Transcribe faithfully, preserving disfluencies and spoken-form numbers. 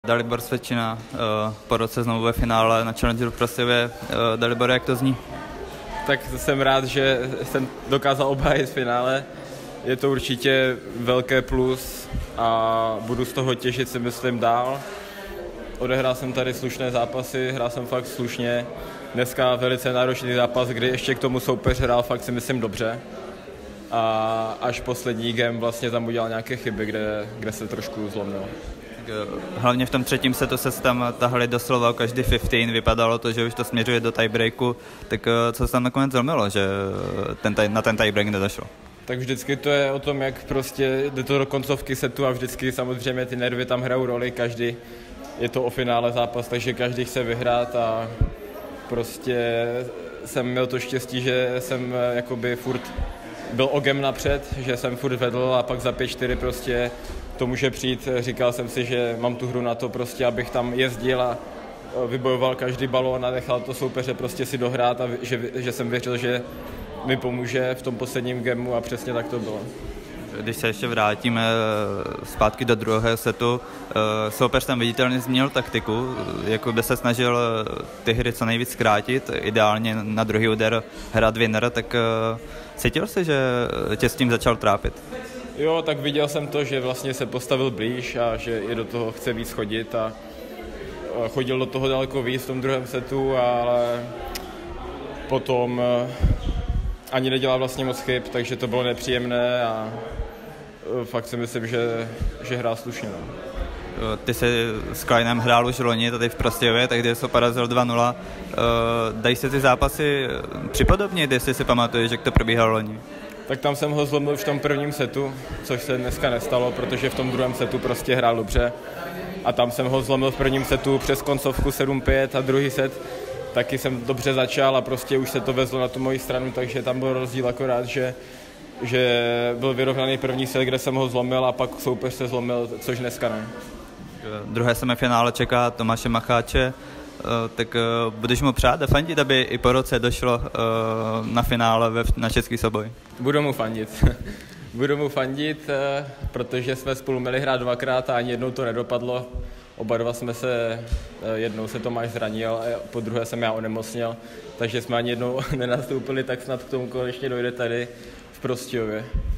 Dalibor Svědčina po roce znovu ve finále na Challengeru v Prostějově. Dalibor, jak to zní? Tak jsem rád, že jsem dokázal obhájit finále. Je to určitě velké plus a budu z toho těšit, si myslím, dál. Odehrál jsem tady slušné zápasy, hrál jsem fakt slušně. Dneska velice náročný zápas, kdy ještě k tomu soupeř hrál fakt, si myslím, dobře. A až poslední game vlastně tam udělal nějaké chyby, kde, kde se trošku zlomil. Hlavně v tom třetím setu se tam tahali doslova každý patnáct, vypadalo to, že už to směřuje do tiebreaku, tak co se tam nakonec zlomilo, že ten, na ten tiebreak nedošlo? Tak vždycky to je o tom, jak prostě jde to do koncovky setu a vždycky samozřejmě ty nervy tam hrajou roli, každý, je to o finále zápas, takže každý chce vyhrát a prostě jsem měl to štěstí, že jsem jakoby furt byl o game napřed, že jsem furt vedl a pak za pět čtyři prostě to může přijít. Říkal jsem si, že mám tu hru na to prostě, abych tam jezdil a vybojoval každý balón a nechal to soupeře prostě si dohrát a že, že jsem věřil, že mi pomůže v tom posledním gameu a přesně tak to bylo. Když se ještě vrátíme zpátky do druhého setu, soupeř tam viditelně změnil taktiku, jako by se snažil ty hry co nejvíc zkrátit, ideálně na druhý úder hrát winner, tak cítil jsi, že tě s tím začal trápit? Jo, tak viděl jsem to, že vlastně se postavil blíž a že je do toho chce víc chodit a chodil do toho daleko víc v tom druhém setu, ale potom ani nedělal vlastně moc chyb, takže to bylo nepříjemné a fakt si myslím, že, že hrál slušně. No. Ty jsi s Kleinem hrál už loni tady v Prostějově, tak jsi ho porazil dva nula. Dají se ty zápasy připodobnit, jestli si pamatuješ, jak to probíhalo loni? Tak tam jsem ho zlomil v tom prvním setu, což se dneska nestalo, protože v tom druhém setu prostě hrál dobře. A tam jsem ho zlomil v prvním setu přes koncovku sedm pět a druhý set taky jsem dobře začal a prostě už se to vezlo na tu moji stranu, takže tam byl rozdíl akorát, že, že byl vyrovnaný první set, kde jsem ho zlomil a pak soupeř se zlomil, což dneska ne. Druhé semifinále čeká Tomáše Macháče, tak budeš mu přát a fandit, aby i po roce došlo na finále na český souboj? Budu mu fandit. Budu mu fandit, protože jsme spolu měli hrát dvakrát a ani jednou to nedopadlo. Oba dva jsme se, jednou se Tomáš zranil a po druhé jsem já onemocněl, takže jsme ani jednou nenastoupili, tak snad k tomu konečně dojde tady v Prostějově.